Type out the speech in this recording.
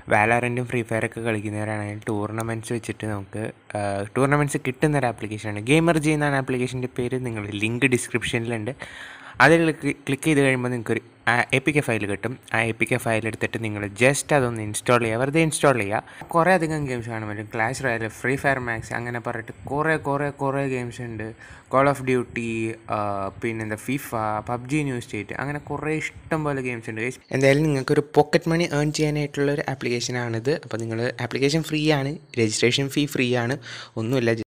വാലോറൻറ്റും free ഫയറൊക്കെ കളിക്കുന്നവരാണെങ്കിൽ tournaments വെച്ചിട്ട് നമുക്ക് tournaments കിട്ടുന്നൊരു ആപ്ലിക്കേഷനാണ്. ഗെയിമർജി എന്നാണ് ആപ്ലിക്കേഷൻ്റെ പേര്. നിങ്ങൾ ലിങ്ക് ഡിസ്ക്രിപ്ഷനിലുണ്ട്. അതിൽ ക്ലിക്ക് ചെയ്ത് കഴിയുമ്പോൾ നിങ്ങൾക്കൊരു APK ഫയൽ കിട്ടും. ആ APK ഫയൽ എടുത്തിട്ട് നിങ്ങൾ ജസ്റ്റ് അതൊന്ന് ഇൻസ്റ്റാൾ ചെയ്യുക, വെറുതെ ഇൻസ്റ്റാൾ ചെയ്യുക. കുറേ അധികം ഗെയിംസ് കാണാൻ പറ്റും. Clash Royale, Free Fire Max അങ്ങനെ പറഞ്ഞിട്ട് കുറേ ഗെയിംസ് ഉണ്ട്. കോൾ ഓഫ് ഡ്യൂട്ടി, പിന്നെന്താ ഫിഫ, PUBG ന്യൂ സ്റ്റേറ്റ്, അങ്ങനെ കുറേ ഇഷ്ടം പോലെ ഗെയിംസ് ഉണ്ട്. എന്തായാലും നിങ്ങൾക്കൊരു പോക്കറ്റ് മണി ഏൺ ചെയ്യാനായിട്ടുള്ളൊരു ആപ്ലിക്കേഷനാണിത്. അപ്പോൾ നിങ്ങൾ ആപ്ലിക്കേഷൻ ഫ്രീ ആണ്, രജിസ്ട്രേഷൻ ഫീ ഫ്രീ ആണ്, ഒന്നുമില്ല.